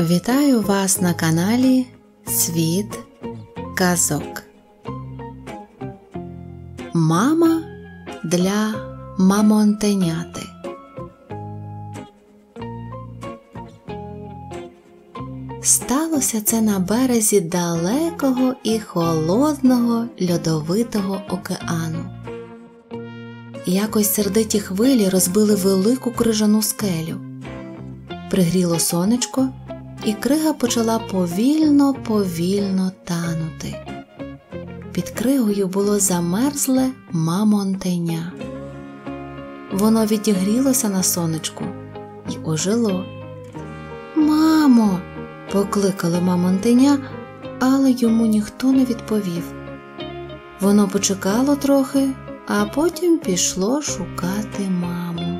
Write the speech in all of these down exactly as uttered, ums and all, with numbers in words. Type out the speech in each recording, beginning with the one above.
Вітаю вас на каналі Світ казок. Мама для мамонтеняти. Сталося це на березі далекого і холодного льодовитого океану. Якось сердиті хвилі розбили велику крижану скелю. Пригріло сонечко, і крига почала повільно-повільно танути. Під кригою було замерзле мамонтеня. Воно відігрілося на сонечку і ожило. «Мамо!» – покликало мамонтеня, але йому ніхто не відповів. Воно почекало трохи, а потім пішло шукати маму.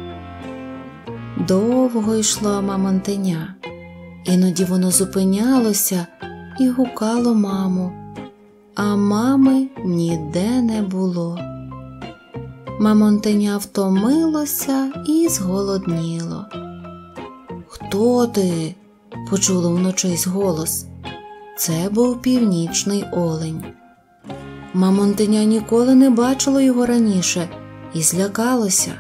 Довго йшло мамонтеня. Іноді воно зупинялося і гукало маму, а мами ніде не було. Мамонтеня втомилося і зголодніло. «Хто ти?» – почуло вночись голос. Це був північний олень. Мамонтеня ніколи не бачило його раніше і злякалося.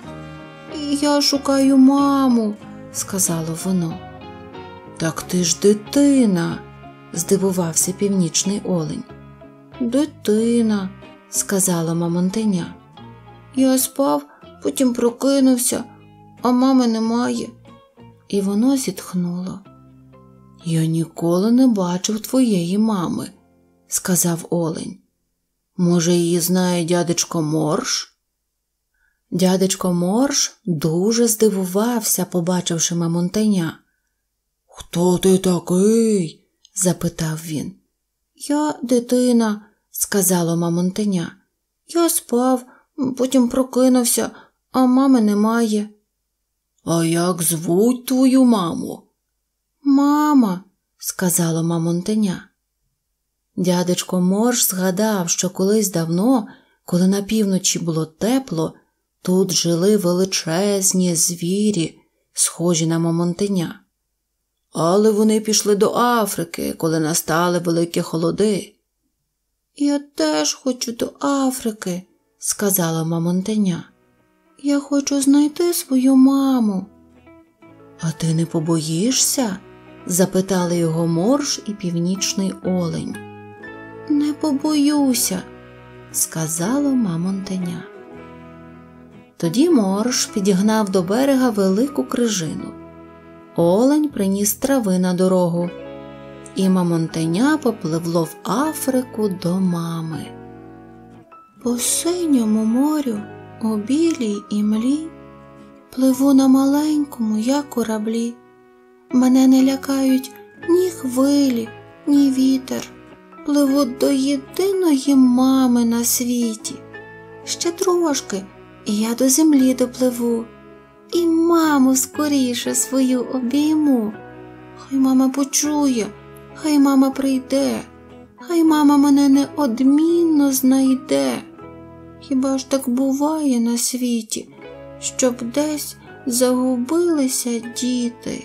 «Я шукаю маму», – сказало воно. «Так ти ж дитина», – здивувався північний олень. «Дитина», – сказала мамонтеня. «Я спав, потім прокинувся, а мами немає». І воно зітхнуло. «Я ніколи не бачив твоєї мами», – сказав олень. «Може, її знає дядечко Морж?» Дядечко Морж дуже здивувався, побачивши мамонтеня. «Хто ти такий?» – запитав він. «Я дитина», – сказало мамонтеня. «Я спав, потім прокинувся, а мами немає». «А як звуть твою маму?» «Мама», – сказало мамонтеня. Дядечко Морж згадав, що колись давно, коли на півночі було тепло, тут жили величезні звірі, схожі на мамонтеня. Але вони пішли до Африки, коли настали великі холоди. «Я теж хочу до Африки», – сказала мамонтеня. «Я хочу знайти свою маму». «А ти не побоїшся?» – запитали його Морж і північний олень. «Не побоюся», – сказало мамонтеня. Тоді Морж підігнав до берега велику крижину. Олень приніс трави на дорогу, і мамонтеня попливло в Африку до мами. «По синьому морю, у білій імлі, пливу на маленькому я кораблі. Мене не лякають ні хвилі, ні вітер. Пливу до єдиної мами на світі. Ще трошки, і я до землі допливу. І маму скоріше свою обійму. Хай мама почує, хай мама прийде, хай мама мене неодмінно знайде. Хіба ж так буває на світі, щоб десь загубилися діти?»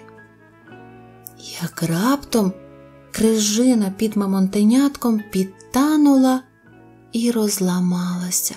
Як раптом крижина під мамонтенятком підтанула і розламалася.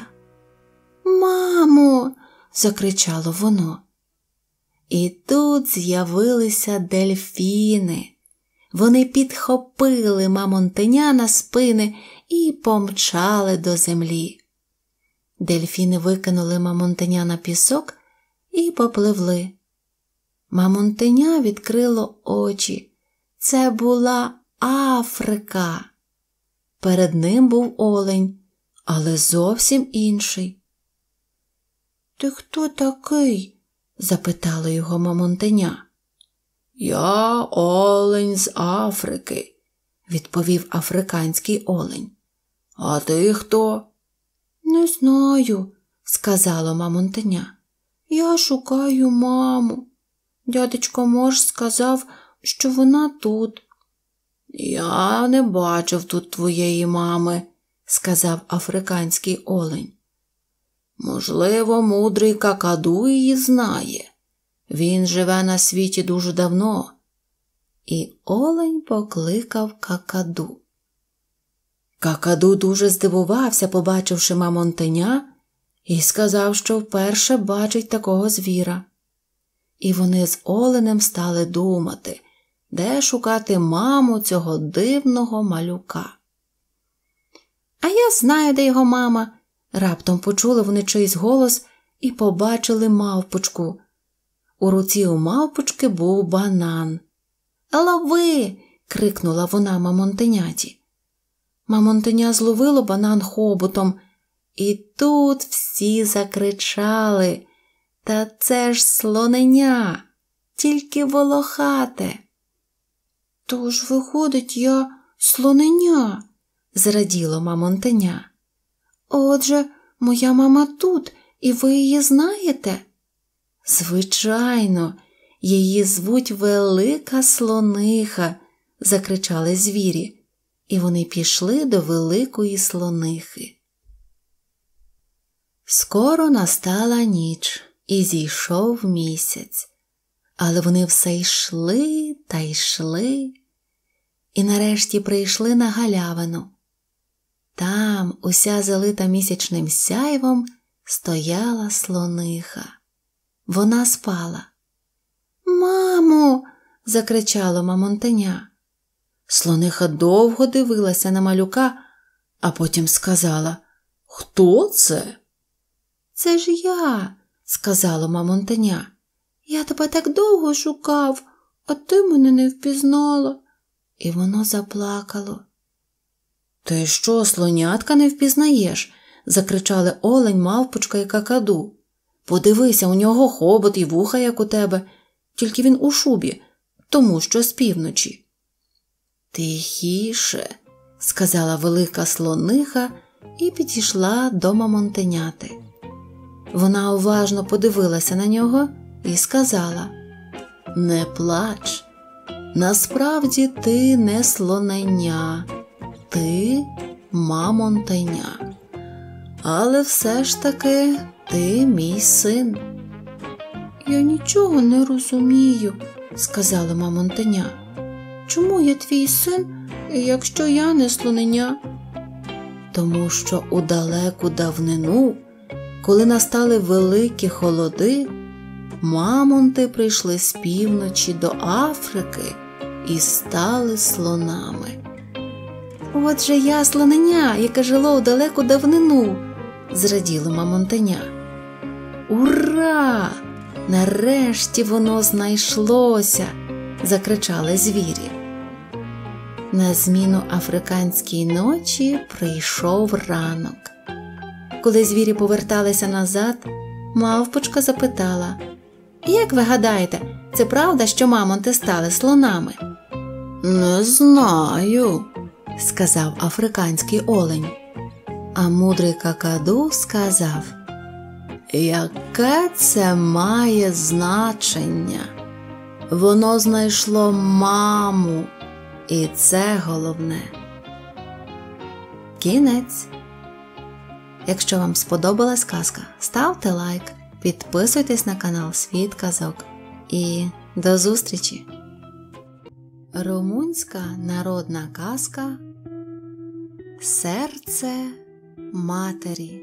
«Мамо!» – закричало воно. І тут з'явилися дельфіни. Вони підхопили мамонтеня на спини і помчали до землі. Дельфіни викинули мамонтеня на пісок і попливли. Мамонтеня відкрило очі. Це була Африка. Перед ним був олень, але зовсім інший. «Ти хто такий?» – запитало його мамонтеня. «Я олень з Африки», – відповів африканський олень. «А ти хто?» «Не знаю», – сказало мамонтеня. «Я шукаю маму. Дядечко Морж сказав, що вона тут». «Я не бачив тут твоєї мами», – сказав африканський олень. «Можливо, мудрий Какаду її знає. Він живе на світі дуже давно. і олень покликав Какаду. Какаду дуже здивувався, побачивши мамонтеня, і сказав, що вперше бачить такого звіра. І вони з оленем стали думати, де шукати маму цього дивного малюка. «А я знаю, де його мама!» Раптом почули вони чийсь голос і побачили мавпочку. У руці у мавпочки був банан. «Лови!» – крикнула вона мамонтеняті. Мамонтеня зловило банан хоботом, і тут всі закричали: «Та це ж слоненя, тільки волохате!» «Тож, виходить, я слоненя!» – зраділо мамонтеня. «Отже, моя мама тут, і ви її знаєте?» «Звичайно, її звуть Велика Слониха!» – закричали звірі, і вони пішли до Великої Слонихи. Скоро настала ніч, і зійшов місяць, але вони все йшли та йшли, і нарешті прийшли на галявину. Там, уся залита місячним сяйвом, стояла слониха. Вона спала. «Мамо!» – закричало мамонтеня. Слониха довго дивилася на малюка, а потім сказала: «Хто це?» «Це ж я!» – сказало мамонтеня. «Я тебе так довго шукав, а ти мене не впізнала». І воно заплакало. «Ти що, слонятка, не впізнаєш?» – закричали олень, мавпочка і Какаду. «Подивися, у нього хобот і вуха, як у тебе, тільки він у шубі, тому що з півночі». «Тихіше», – сказала Велика Слониха і підійшла до мамонтеняти. Вона уважно подивилася на нього і сказала: «Не плач, насправді ти не слоненя, ти мамонтеня. Але все ж таки ти мій син». «Я нічого не розумію», – сказала мамонтеня. «Чому я твій син, якщо я не слоненя?» «Тому що у далеку давнину, коли настали великі холоди, мамонти прийшли з півночі до Африки і стали слонами». «Отже я слоненя, яке жило у далеку давнину», – зраділо мамонтеня. «Ура! Нарешті воно знайшлося!» – закричали звірі. На зміну африканській ночі прийшов ранок. Коли звірі поверталися назад, мавпочка запитала: «Як ви гадаєте, це правда, що мамонти стали слонами?» «Не знаю», – сказав африканський олень. А мудрий Какаду сказав: «Яке це має значення? Воно знайшло маму, і це головне». Кінець. Якщо вам сподобалась казка, ставте лайк, підписуйтесь на канал Світ казок і до зустрічі! Румунська народна казка «Серце матері».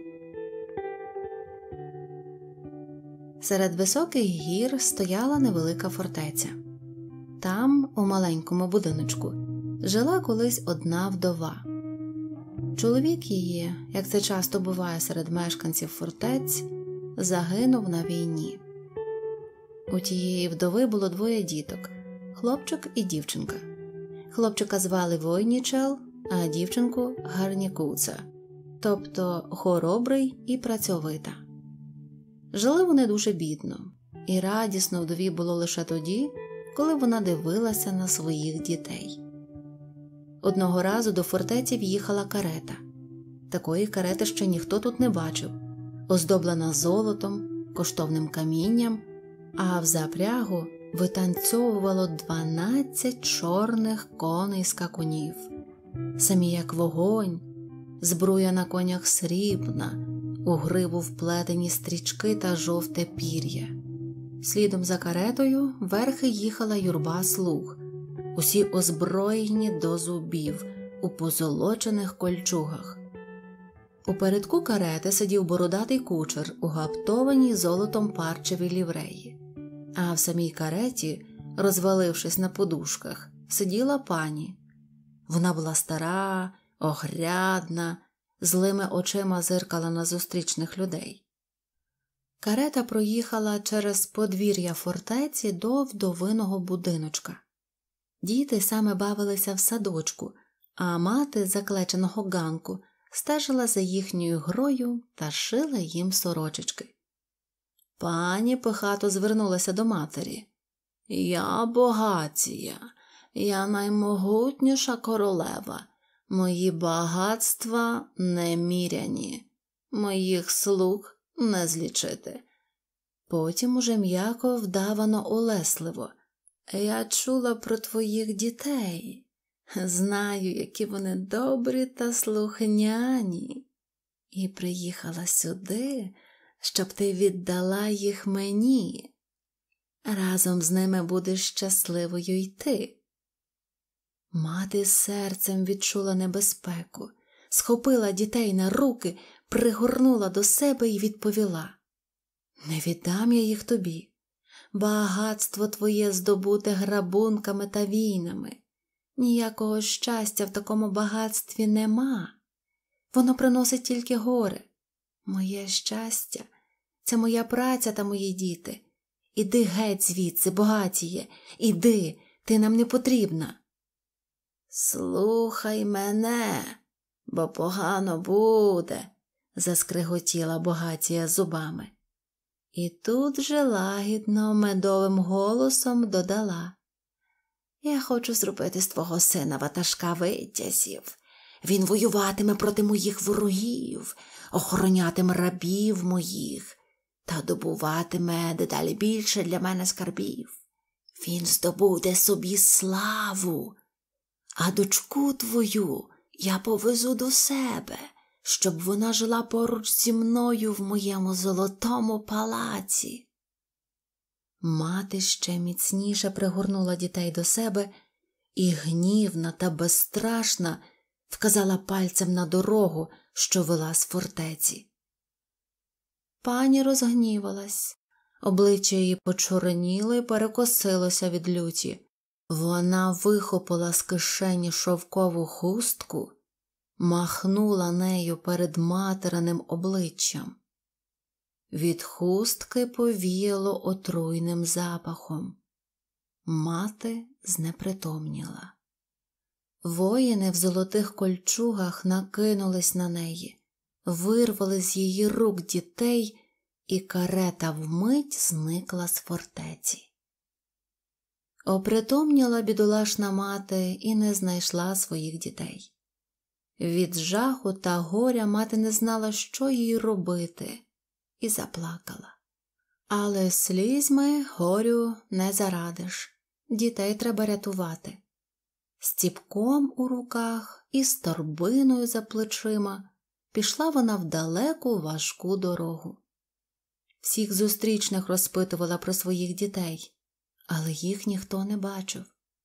Серед високих гір стояла невелика фортеця. Там, у маленькому будиночку, жила колись одна вдова. Чоловік її, як це часто буває серед мешканців фортець, загинув на війні. У тієї вдови було двоє діток – хлопчик і дівчинка. Хлопчика звали Войнічел, а дівчинку – Гарнікуца, тобто хоробрий і працьовита. Жили вони дуже бідно, і радісно вдові було лише тоді, коли вона дивилася на своїх дітей. Одного разу до фортеці в'їхала карета. Такої карети ще ніхто тут не бачив, оздоблена золотом, коштовним камінням, а в запрягу витанцьовувало дванадцять чорних коней-скакунів. Самі як вогонь, збруя на конях срібна, у гриву вплетені стрічки та жовте пір'я. Слідом за каретою верхи їхала юрба слуг. усі озброєні до зубів, у позолочених кольчугах. У передку карети сидів бородатий кучер у гаптованій золотом парчевій лівреї, а в самій кареті, розвалившись на подушках, сиділа пані. Вона була стара, огрядна, злими очима зиркала на зустрічних людей. Карета проїхала через подвір'я фортеці до вдовиного будиночка. Діти саме бавилися в садочку, а мати з заклеченого ганку стежила за їхньою грою та шила їм сорочечки. Пані пихато звернулася до матері. «Я богатія, я наймогутніша королева, мої багатства неміряні, моїх слуг не злічити». Потім уже м'яко вдавано улесливо. «Я чула про твоїх дітей. Знаю, які вони добрі та слухняні. І приїхала сюди, щоб ти віддала їх мені. Разом з ними будеш щасливою й ти». Мати серцем відчула небезпеку, схопила дітей на руки, пригорнула до себе і відповіла: «Не віддам я їх тобі. Багатство твоє здобуте грабунками та війнами. Ніякого щастя в такому багатстві нема. Воно приносить тільки горе. Моє щастя – це моя праця та мої діти. Іди геть звідси, богатіє, іди, ти нам не потрібна». «Слухай мене, бо погано буде», – заскриготіла богатія зубами. І тут же лагідно медовим голосом додала: «Я хочу зробити з твого сина ватажка витязів. Він воюватиме проти моїх ворогів, охоронятиме рабів моїх та добуватиме дедалі більше для мене скарбів. Він здобуде собі славу, а дочку твою я повезу до себе, щоб вона жила поруч зі мною в моєму золотому палаці». Мати ще міцніше пригорнула дітей до себе і гнівна та безстрашна вказала пальцем на дорогу, що вела з фортеці. Пані розгнівалась, обличчя її почорніло і перекосилося від люті. Вона вихопила з кишені шовкову хустку, махнула нею перед материним обличчям. Від хустки повіяло отруйним запахом. Мати знепритомніла. Воїни в золотих кольчугах накинулись на неї, вирвали з її рук дітей, і карета вмить зникла з фортеці. Опритомніла бідолашна мати і не знайшла своїх дітей. Від жаху та горя мати не знала, що їй робити, і заплакала. Але слізьми горю не зарадиш, дітей треба рятувати. З ціпком у руках і з торбиною за плечима пішла вона в далеку важку дорогу. Всіх зустрічних розпитувала про своїх дітей, але їх ніхто не бачив.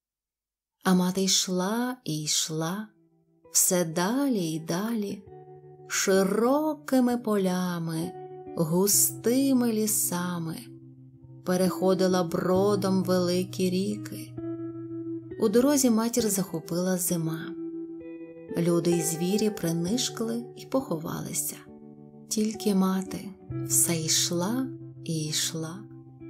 А мати йшла і йшла, все далі й далі, широкими полями, густими лісами, переходила бродом великі ріки. У дорозі матір захопила зима. Люди й звірі принишкли і поховалися. Тільки мати все йшла і йшла.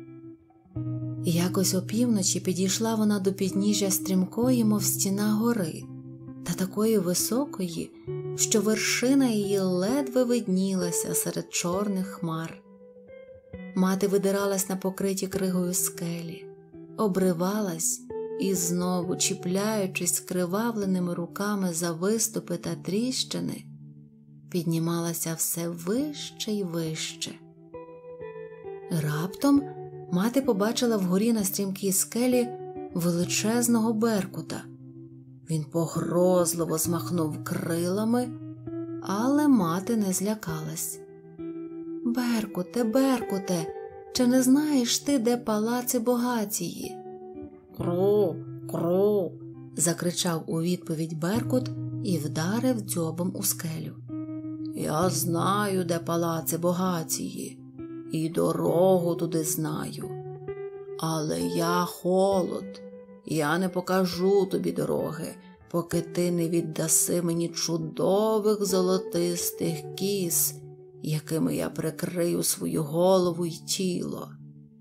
Якось опівночі підійшла вона до підніжжя стрімкої, мов стіна гори, та такої високої, що вершина її ледве виднілася серед чорних хмар. Мати видиралась на покриті кригою скелі, обривалась і знову, чіпляючись скривавленими руками за виступи та тріщини, піднімалася все вище й вище. Раптом мати побачила вгорі на стрімкій скелі величезного беркута. Він погрозливо змахнув крилами, але мати не злякалась. «Беркуте, Беркуте, чи не знаєш ти, де палаци богатії?» Кру, кру, закричав у відповідь Беркут і вдарив дзьобом у скелю. Я знаю, де палаци Богатії, і дорогу туди знаю. Але я холод, я не покажу тобі дороги, поки ти не віддаси мені чудових золотистих кіз, якими я прикрию свою голову й тіло.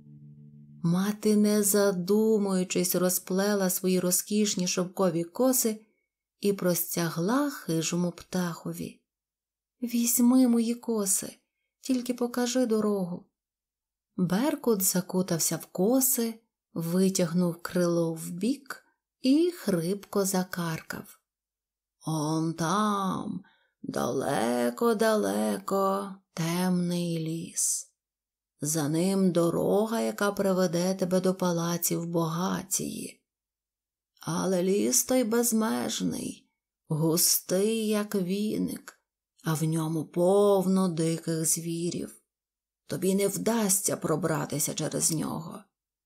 Мати, не задумуючись, розплела свої розкішні шовкові коси і простягла хижому птахові. «Візьми мої коси, тільки покажи дорогу». Беркут закутався в коси, витягнув крило вбік і хрипко закаркав. «Он там, далеко-далеко, темний ліс. За ним дорога, яка приведе тебе до палаців Богатії. Але ліс той безмежний, густий, як віник, а в ньому повно диких звірів. Тобі не вдасться пробратися через нього».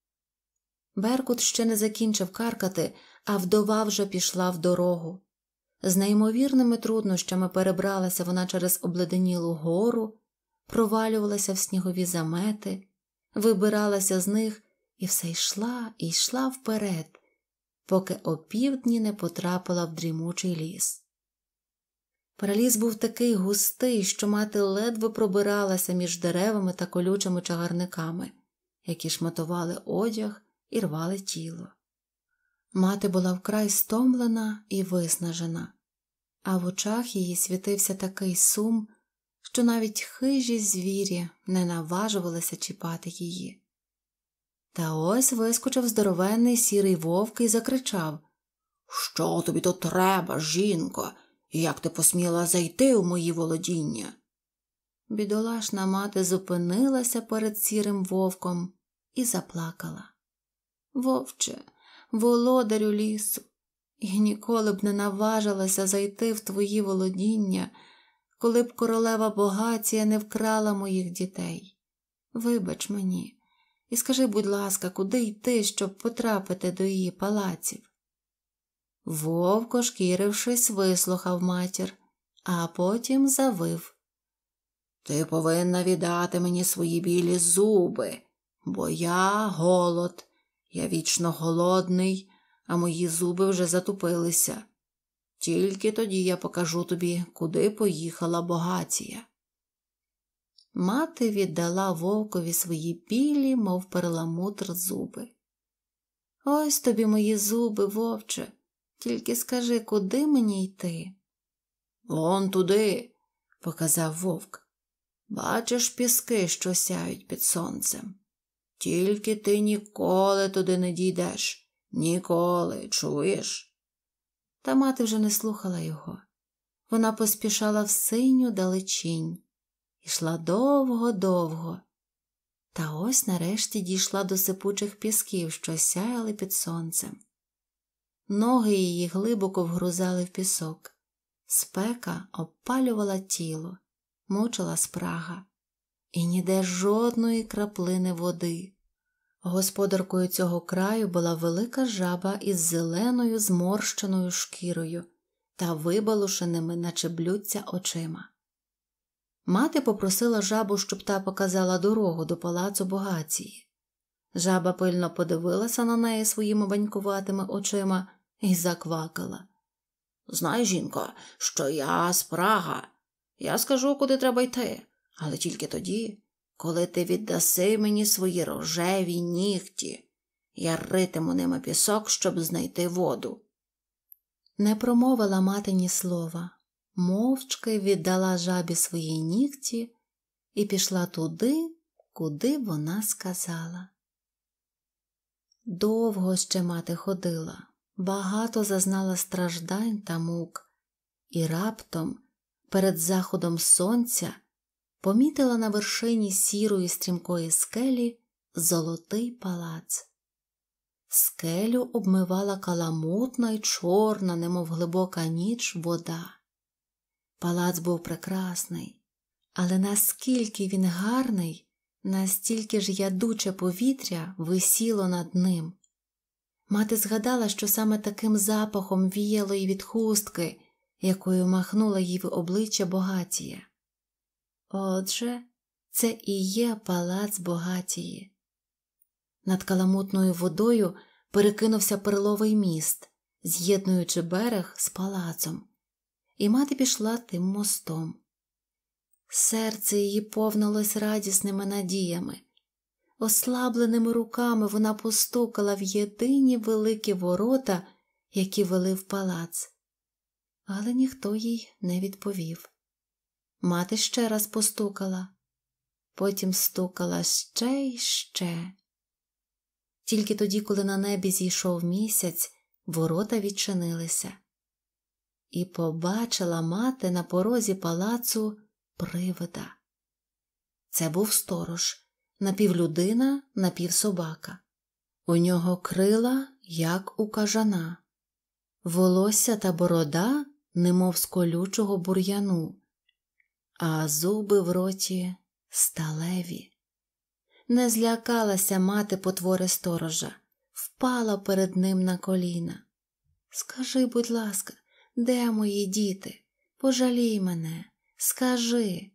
Беркут ще не закінчив каркати, а вдова вже пішла в дорогу. З неймовірними труднощами перебралася вона через обледенілу гору, провалювалася в снігові замети, вибиралася з них і все йшла і йшла вперед, поки опівдні не потрапила в дрімучий ліс. Переліз був такий густий, що мати ледве пробиралася між деревами та колючими чагарниками, які шматували одяг і рвали тіло. Мати була вкрай стомлена і виснажена, а в очах її світився такий сум, що навіть хижі звірі не наважувалися чіпати її. Та ось вискочив здоровенний сірий вовк і закричав: «Що тобі тут треба, жінко? Як ти посміла зайти у мої володіння?» Бідолашна мати зупинилася перед сірим вовком і заплакала. «Вовче, володарю лісу, я ніколи б не наважилася зайти в твої володіння, коли б королева Богатія не вкрала моїх дітей. Вибач мені і скажи, будь ласка, куди йти, щоб потрапити до її палаців?» Вовк, ошкірившись, вислухав матір, а потім завив: «Ти повинна віддати мені свої білі зуби, бо я голод, я вічно голодний, а мої зуби вже затупилися. Тільки тоді я покажу тобі, куди поїхала Богатія». Мати віддала вовкові свої білі, мов перламутр, зуби. «Ось тобі мої зуби, вовче, тільки скажи, куди мені йти?» «Вон туди», – показав вовк. «Бачиш піски, що сяють під сонцем? Тільки ти ніколи туди не дійдеш. Ніколи, чуєш?» Та мати вже не слухала його. Вона поспішала в синю далечінь. Ішла довго-довго. Та ось нарешті дійшла до сипучих пісків, що сяяли під сонцем. Ноги її глибоко вгрузали в пісок. Спека обпалювала тіло, мучила спрага. І ніде жодної краплини води. Господаркою цього краю була велика жаба із зеленою зморщеною шкірою та вибалушеними, наче блюдця, очима. Мати попросила жабу, щоб та показала дорогу до палацу Богатії. Жаба пильно подивилася на неї своїми банькуватими очима і заквакала: «Знай, жінко, що я спрага. Я скажу, куди треба йти, але тільки тоді, коли ти віддаси мені свої рожеві нігті. Я ритиму ними пісок, щоб знайти воду». Не промовила мати ні слова, мовчки віддала жабі свої нігті і пішла туди, куди вона сказала. Довго ще мати ходила, багато зазнала страждань та мук, і раптом, перед заходом сонця, помітила на вершині сірої стрімкої скелі золотий палац. Скелю обмивала каламутна й чорна, немов глибока ніч, вода. Палац був прекрасний, але наскільки він гарний, настільки ж ядуче повітря висіло над ним. Мати згадала, що саме таким запахом віяло й від хустки, якою махнула їй в обличчя Богатія. Отже, це і є палац Богатії. Над каламутною водою перекинувся перловий міст, з'єднуючи берег з палацом, і мати пішла тим мостом. Серце її повнилось радісними надіями. Ослабленими руками вона постукала в єдині великі ворота, які вели в палац. Але ніхто їй не відповів. Мати ще раз постукала, потім стукала ще й ще. Тільки тоді, коли на небі зійшов місяць, ворота відчинилися. І побачила мати на порозі палацу привида. Це був сторож, напівлюдина, напівсобака. У нього крила, як у кажана, волосся та борода, немов з колючого бур'яну, а зуби в роті сталеві. Не злякалася мати потвори сторожа, впала перед ним на коліна. «Скажи, будь ласка, де мої діти? Пожалій мене, скажи».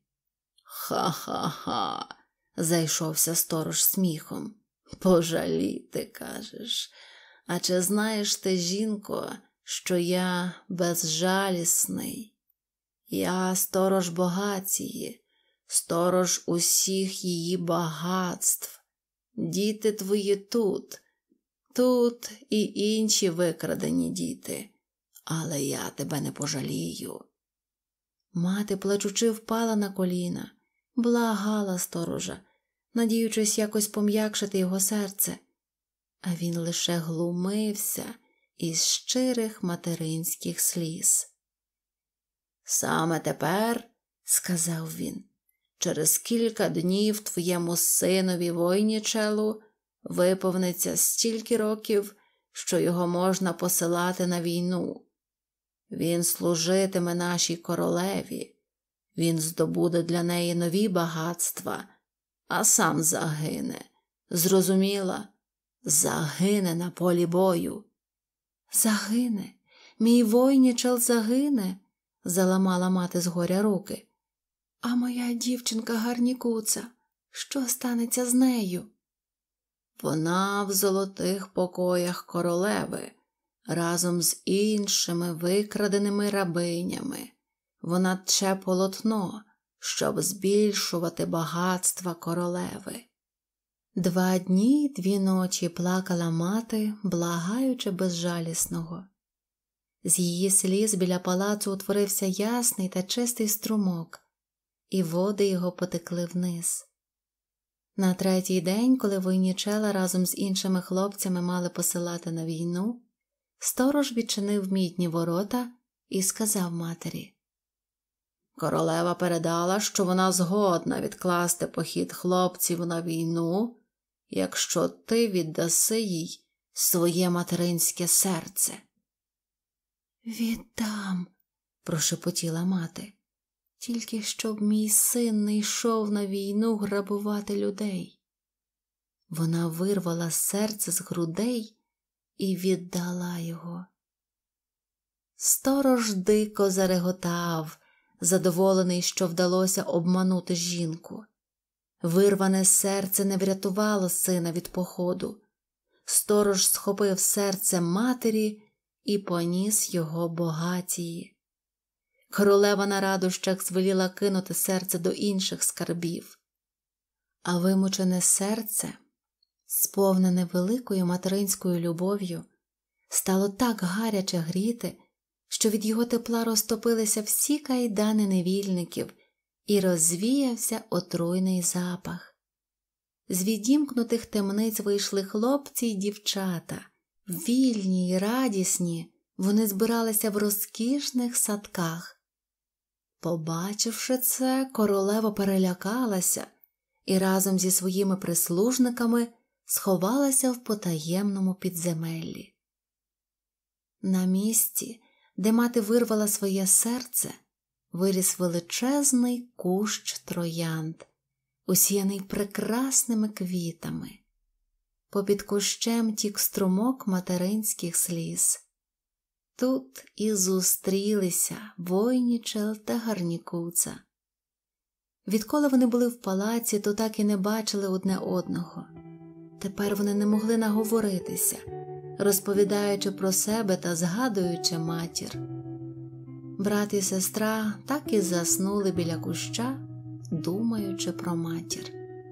«Ха-ха-ха», – зайшовся сторож сміхом. «Пожаліти, кажеш? А чи знаєш ти, жінко, що я безжалісний? Я сторож Богатії, сторож усіх її багатств. Діти твої тут, тут і інші викрадені діти, але я тебе не пожалію». Мати, плачучи, впала на коліна, благала сторожа, надіючись якось пом'якшити його серце, а він лише глумився із щирих материнських сліз. «Саме тепер, – сказав він, – через кілька днів твоєму синові Войнічелу виповниться стільки років, що його можна посилати на війну. Він служитиме нашій королеві, він здобуде для неї нові багатства, а сам загине. Зрозуміла? Загине на полі бою». «Загине? Мій Войнічел загине?» – заламала мати з горя руки. «А моя дівчинка Гарнікуца, що станеться з нею?» «Вона в золотих покоях королеви, разом з іншими викраденими рабинями. Вона тче полотно, щоб збільшувати багатства королеви». Два дні й дві ночі плакала мати, благаючи безжалісного. З її сліз біля палацу утворився ясний та чистий струмок, і води його потекли вниз. На третій день, коли Войнічела разом з іншими хлопцями мали посилати на війну, сторож відчинив мідні ворота і сказав матері: «Королева передала, що вона згодна відкласти похід хлопців на війну, якщо ти віддаси їй своє материнське серце». «Віддам», – прошепотіла мати, – «тільки щоб мій син не йшов на війну грабувати людей». Вона вирвала серце з грудей і віддала його. Сторож дико зареготав, задоволений, що вдалося обманути жінку. Вирване серце не врятувало сина від походу. Сторож схопив серце матері і поніс його Богатії. Королева на радощах звеліла кинути серце до інших скарбів. А вимучене серце, сповнене великою материнською любов'ю, стало так гаряче гріти, що від його тепла розтопилися всі кайдани невільників і розвіявся отруйний запах. З відімкнутих темниць вийшли хлопці й дівчата. Вільні й радісні, вони збиралися в розкішних садках. Побачивши це, королева перелякалася і разом зі своїми прислужниками сховалася в потаємному підземеллі. На місці, де мати вирвала своє серце, виріс величезний кущ троянд, усіяний прекрасними квітами. Попід кущем тік струмок материнських сліз. Тут і зустрілися Войнічел та Гарнікуца. Відколи вони були в палаці, то так і не бачили одне одного. Тепер вони не могли наговоритися, розповідаючи про себе та згадуючи матір. Брат і сестра так і заснули біля куща, думаючи про матір.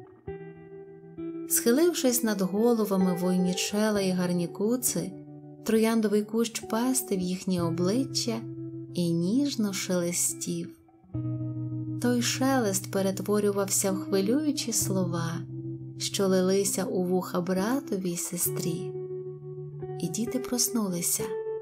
Схилившись над головами Войнічела і Гарнікуци, трояндовий кущ пестив їхні обличчя і ніжно шелестів. Той шелест перетворювався в хвилюючі слова, що лилися у вуха братові й сестрі. І діти проснулися.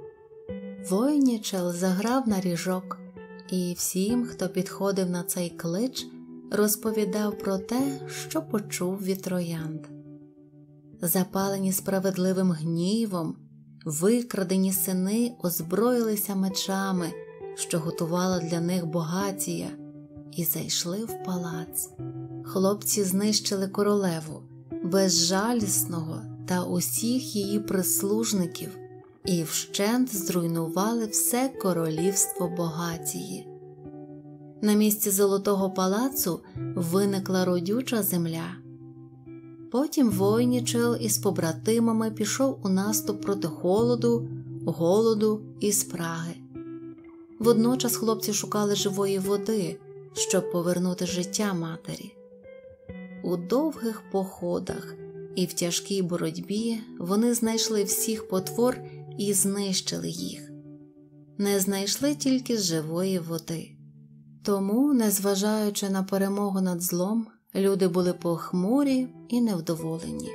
Войнічел заграв на ріжок, і всім, хто підходив на цей клич, розповідав про те, що почув від троянд. Запалені справедливим гнівом, викрадені сини озброїлися мечами, що готувала для них Богатія, і зайшли в палац. Хлопці знищили королеву, безжалісного та усіх її прислужників, і вщент зруйнували все королівство Богатії. На місці Золотого палацу виникла родюча земля. Потім Войнічел із побратимами пішов у наступ проти холоду, голоду і спраги. Водночас хлопці шукали живої води, щоб повернути життя матері. У довгих походах і в тяжкій боротьбі вони знайшли всіх потвор і знищили їх. Не знайшли тільки живої води. Тому, незважаючи на перемогу над злом, люди були похмурі і невдоволені.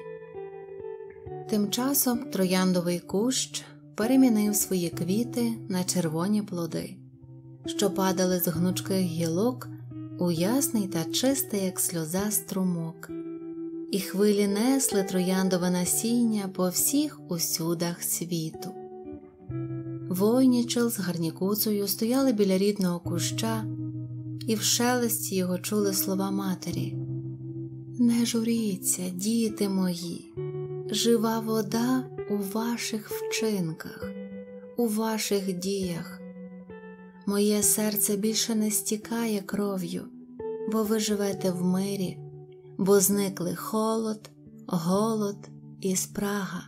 Тим часом трояндовий кущ перемінив свої квіти на червоні плоди, що падали з гнучких гілок у ясний та чистий, як сльоза, струмок, і хвилі несли трояндове насіння по всіх усюдах світу. Войнічел з Гарнікуцею стояли біля рідного куща, і в шелесті його чули слова матері: «Не журіться, діти мої, жива вода у ваших вчинках, у ваших діях. Моє серце більше не стікає кров'ю, бо ви живете в мирі, бо зникли холод, голод і спрага.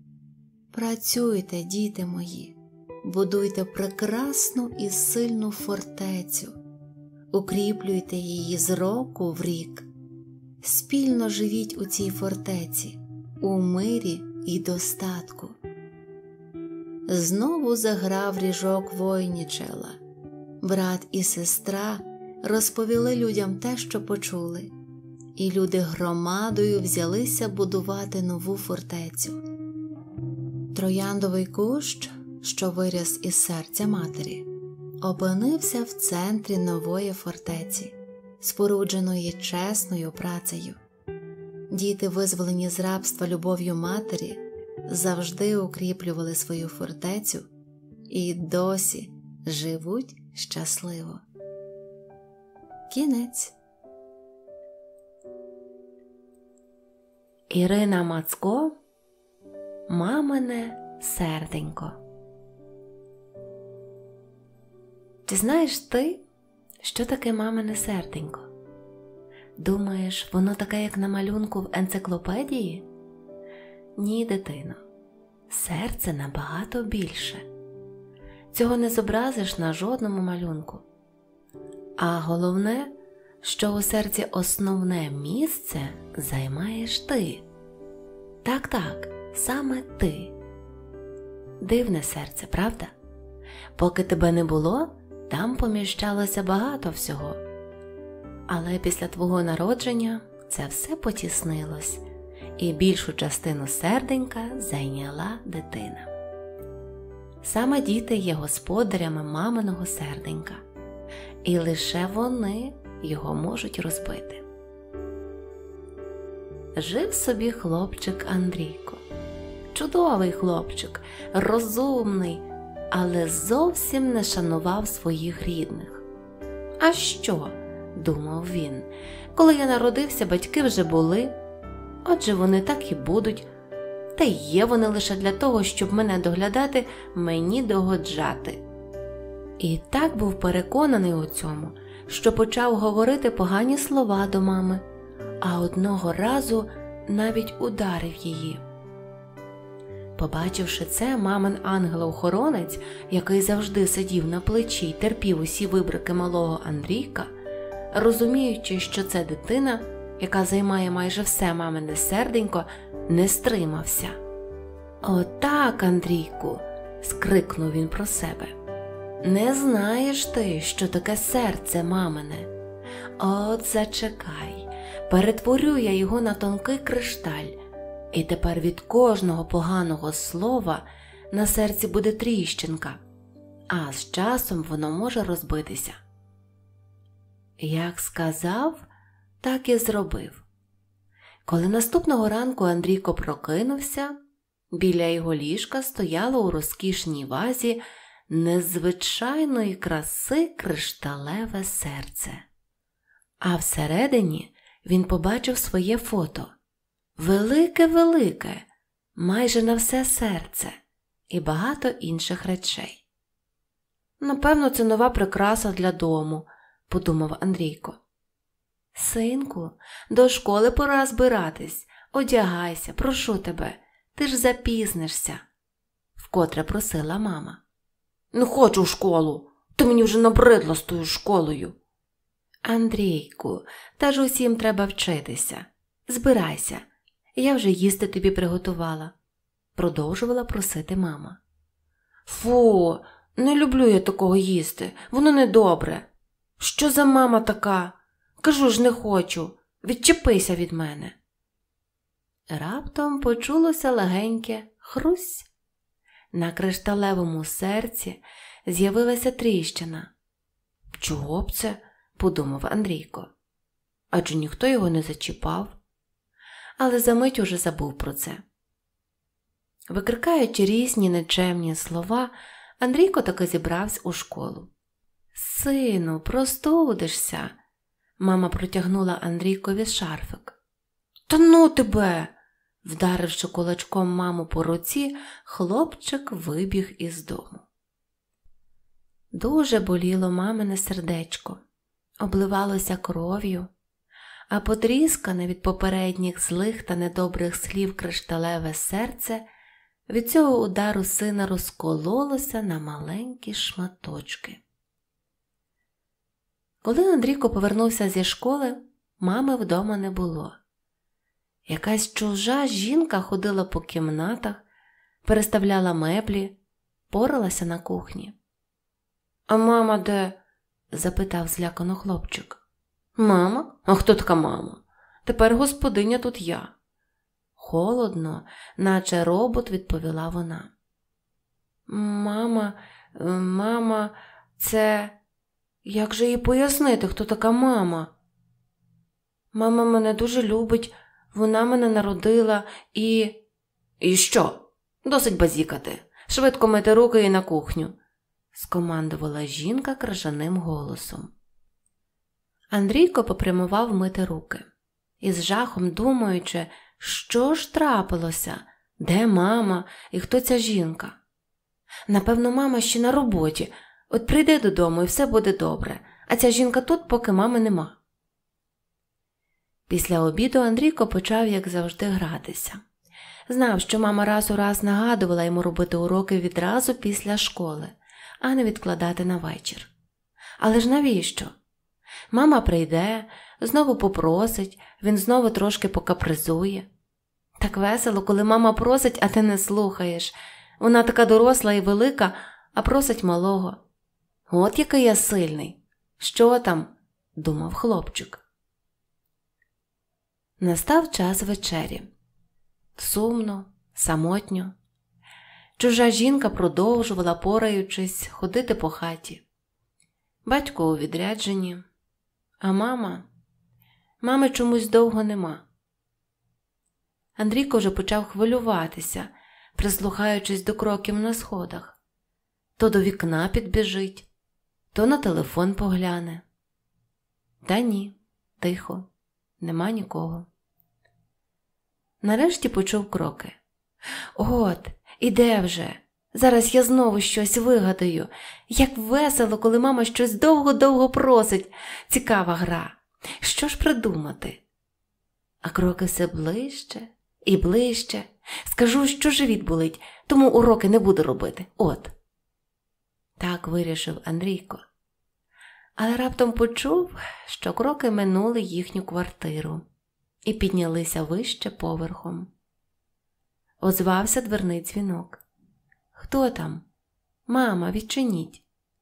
Працюйте, діти мої, будуйте прекрасну і сильну фортецю, укріплюйте її з року в рік. Спільно живіть у цій фортеці, у мирі і достатку». Знову заграв ріжок Войнічела. Брат і сестра розповіли людям те, що почули, і люди громадою взялися будувати нову фортецю. Трояндовий кущ, що виріс із серця матері, опинився в центрі нової фортеці, спорудженої чесною працею. Діти, визволені з рабства любов'ю матері, завжди укріплювали свою фортецю і досі живуть щасливо. Кінець. Ірина Мацко «Мамине серденько». Чи знаєш ти, що таке мамине серденько? Думаєш, воно таке, як на малюнку в енциклопедії? Ні, дитино, серце набагато більше. Цього не зобразиш на жодному малюнку. А головне, що у серці основне місце займаєш ти. Так-так, саме ти. Дивне серце, правда? Поки тебе не було, там поміщалося багато всього. Але після твого народження це все потіснилось, і більшу частину серденька зайняла дитина. Саме діти є господарями маминого серденька, і лише вони його можуть розбити. Жив собі хлопчик Андрійко. Чудовий хлопчик, розумний, але зовсім не шанував своїх рідних. «А що?» – думав він. «Коли я народився, батьки вже були, отже вони так і будуть та й є вони лише для того, щоб мене доглядати, мені догоджати. І так був переконаний у цьому, що почав говорити погані слова до мами, а одного разу навіть ударив її. Побачивши це, мамин ангел-охоронець, який завжди сидів на плечі й терпів усі вибрики малого Андрійка, розуміючи, що це дитина, яка займає майже все мамине серденько, не стримався. «Отак, Андрійку!» – скрикнув він про себе. «Не знаєш ти, що таке серце мамине? От зачекай, перетворю я його на тонкий кришталь, і тепер від кожного поганого слова на серці буде тріщинка, а з часом воно може розбитися». Як сказав, так і зробив. Коли наступного ранку Андрійко прокинувся, біля його ліжка стояло у розкішній вазі незвичайної краси кришталеве серце. А всередині він побачив своє фото. Велике-велике, майже на все серце, і багато інших речей. «Напевно, це нова прикраса для дому», – подумав Андрійко. «Синку, до школи пора збиратись. Одягайся, прошу тебе, ти ж запізнишся», – вкотре просила мама. «Не хочу в школу, ти мені вже набридла з тою школою». «Андрійку, та ж усім треба вчитися. Збирайся, я вже їсти тобі приготувала», – продовжувала просити мама. «Фу, не люблю я такого їсти, воно недобре. Що за мама така? Кажу ж, не хочу, відчепися від мене». Раптом почулося легеньке хрусь. На кришталевому серці з'явилася тріщина. «Чого б це?» – подумав Андрійко. Адже ніхто його не зачіпав. Але за мить уже забув про це. Викрикаючи різні нечемні слова, Андрійко таки зібрався у школу. «Сину, простудишся!» Мама протягнула Андрійкові шарфик. «Та ну тебе!» Вдаривши кулачком маму по руці, хлопчик вибіг із дому. Дуже боліло мамине сердечко, обливалося кров'ю, а потріскане від попередніх злих та недобрих слів кришталеве серце від цього удару сина розкололося на маленькі шматочки. Коли Андрійко повернувся зі школи, мами вдома не було. Якась чужа жінка ходила по кімнатах, переставляла меблі, поралася на кухні. «А мама де?» – запитав злякано хлопчик. «Мама? А хто така мама? Тепер господиня тут я». Холодно, наче робот, відповіла вона. «Мама, мама, це... Як же їй пояснити, хто така мама? Мама мене дуже любить, вона мене народила і...» «І що? Досить базікати. Швидко мити руки і на кухню», – скомандувала жінка крижаним голосом. Андрійко попрямував мити руки, із жахом думаючи, що ж трапилося, де мама і хто ця жінка. Напевно, мама ще на роботі, от прийде додому і все буде добре, а ця жінка тут, поки мами нема. Після обіду Андрійко почав, як завжди, гратися. Знав, що мама раз у раз нагадувала йому робити уроки відразу після школи, а не відкладати на вечір. Але ж навіщо? Мама прийде, знову попросить, він знову трошки покапризує. Так весело, коли мама просить, а ти не слухаєш. Вона така доросла і велика, а просить малого. От який я сильний. Що там? Думав хлопчик. Настав час вечері. Сумно, самотньо. Чужа жінка продовжувала, пораючись, ходити по хаті. Батько у відрядженні. А мама? Мами чомусь довго нема. Андрійко вже почав хвилюватися, прислухаючись до кроків на сходах. То до вікна підбіжить, то на телефон погляне. Та ні, тихо, нема нікого. Нарешті почув кроки. От, іде вже. Зараз я знову щось вигадаю. Як весело, коли мама щось довго-довго просить. Цікава гра. Що ж придумати? А кроки все ближче і ближче. Скажу, що живіт болить, тому уроки не буду робити. От. Так вирішив Андрійко. Але раптом почув, що кроки минули їхню квартиру і піднялися вище поверхом. Озвався дверний дзвінок. «Хто там? Мама, відчиніть».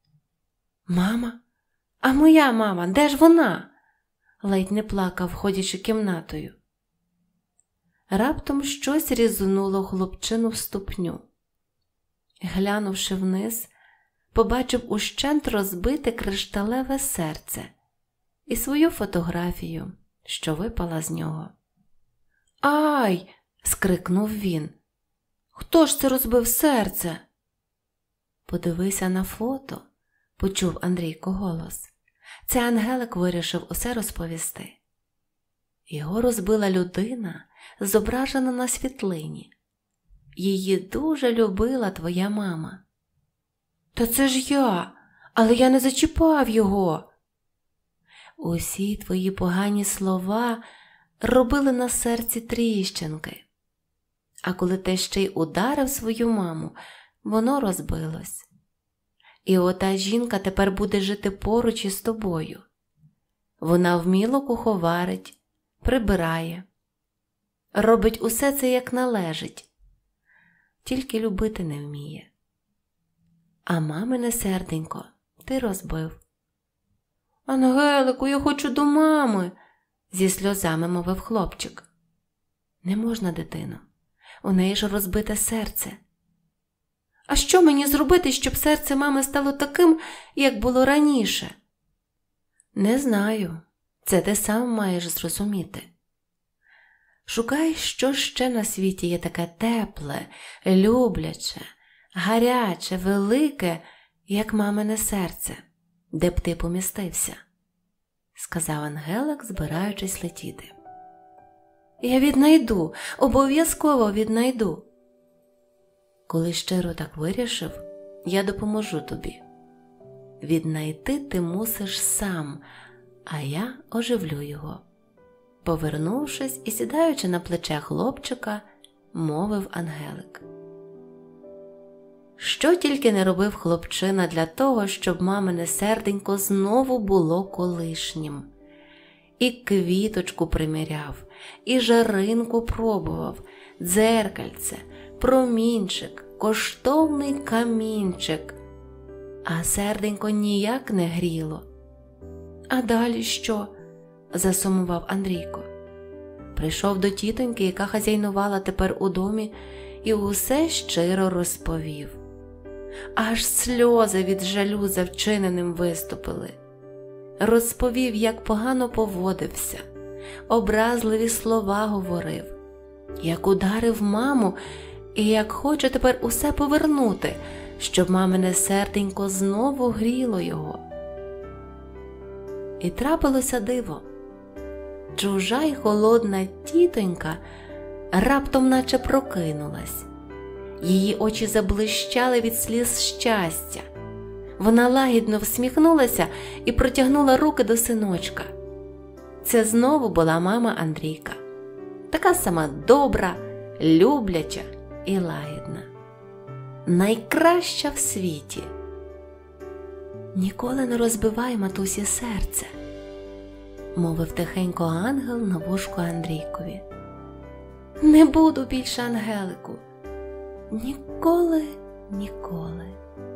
«Мама? А моя мама, де ж вона?» Ледь не плакав, ходячи кімнатою. Раптом щось різонуло хлопчину в ступню. Глянувши вниз, побачив ущент розбите кришталеве серце і свою фотографію, що випала з нього. «Ай!» – скрикнув він. «Хто ж це розбив серце?» «Подивися на фото», – почув Андрійко голос. Це Ангелик вирішив усе розповісти. Його розбила людина, зображена на світлині. Її дуже любила твоя мама. «Та це ж я, але я не зачіпав його!» Усі твої погані слова робили на серці тріщинки. А коли ти ще й ударив свою маму, воно розбилось. І ота жінка тепер буде жити поруч із тобою. Вона вміло куховарить, прибирає, робить усе це як належить, тільки любити не вміє. А мамине серденько ти розбив. «Ангелику, я хочу до мами!» – зі сльозами мовив хлопчик. «Не можна, дитино, у неї ж розбите серце». «А що мені зробити, щоб серце мами стало таким, як було раніше?» «Не знаю, це ти сам маєш зрозуміти. Шукай, що ще на світі є таке тепле, любляче, гаряче, велике, як мамине серце, де б ти помістився», – сказав Ангелик, збираючись летіти. «Я віднайду, обов'язково віднайду. Коли щиро так вирішив, я допоможу тобі. Віднайти ти мусиш сам, а я оживлю його». Повернувшись і сідаючи на плече хлопчика, мовив Ангелик. Що тільки не робив хлопчина для того, щоб мамине серденько знову було колишнім. І квіточку приміряв, і жаринку пробував, дзеркальце, промінчик, коштовний камінчик. А серденько ніяк не гріло. «А далі що?» – засумував Андрійко. Прийшов до тітоньки, яка хазяйнувала тепер у домі, і усе щиро розповів. Аж сльози від жалю за вчиненим виступили. Розповів, як погано поводився, образливі слова говорив, як ударив маму і як хоче тепер усе повернути, щоб мамине серденько знову гріло його. І трапилося диво. Чужа й холодна тітонька раптом наче прокинулась. Її очі заблищали від сліз щастя. Вона лагідно всміхнулася і протягнула руки до синочка. Це знову була мама Андрійка. Така сама добра, любляча і лагідна. Найкраща в світі. «Ніколи не розбивай матусі серце», – мовив тихенько ангел на вушку Андрійкові. «Не буду більше, Ангелику. Ніколи, ніколи».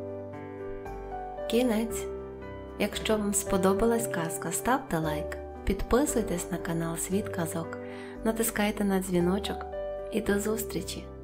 Кінець. Якщо вам сподобалась казка, ставте лайк, підписуйтесь на канал Світ казок, натискайте на дзвіночок і до зустрічі!